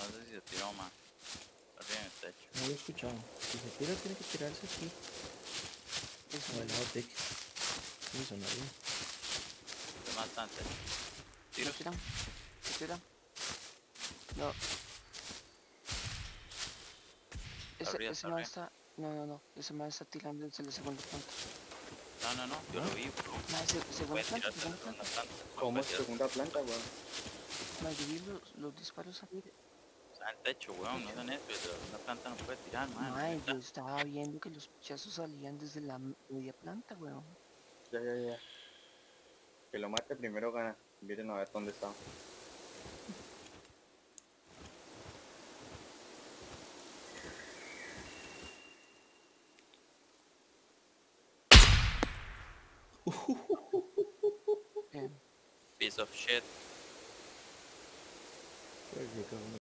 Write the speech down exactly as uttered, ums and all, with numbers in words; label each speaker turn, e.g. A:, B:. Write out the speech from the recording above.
A: No sé si se tiró más. Arriba en el techo.
B: No lo he escuchado. Si se tira, tiene que tirarse aquí.
C: Eso
B: O
C: me
B: al lado de X. Sí, suena bien.
A: Se mata en techo.
C: ¿Me
A: Tiros.
C: tiran? ¿Me tiran? No, ese,
A: Arriba,
C: ese
A: está
C: man
A: arriba.
C: está... No, no, no. Ese man está tirando desde la segunda planta.
A: No, no, no. Yo
B: ¿Ah?
A: lo vi, bro.
C: Ma, se- segunda
A: Puede
C: planta,
A: tirarse a la
C: segunda
A: segunda
C: planta.
A: planta.
D: ¿Cómo
A: Puede
D: es
A: tirarse.
D: segunda planta, weón?
C: Ma, yo vi los, los disparos salir del
A: Está en el techo, weón. No
C: techo.
A: sean eso. Desde la segunda planta no puede tirar, man.
C: Ma,
A: Neta.
C: yo estaba viendo que los pichazos salían desde la media planta, weón.
D: Ya, ya, ya. Que lo mate primero gana. Miren a ver dónde está.
C: Bien.
A: Piece of shit.
B: Creo que cada uno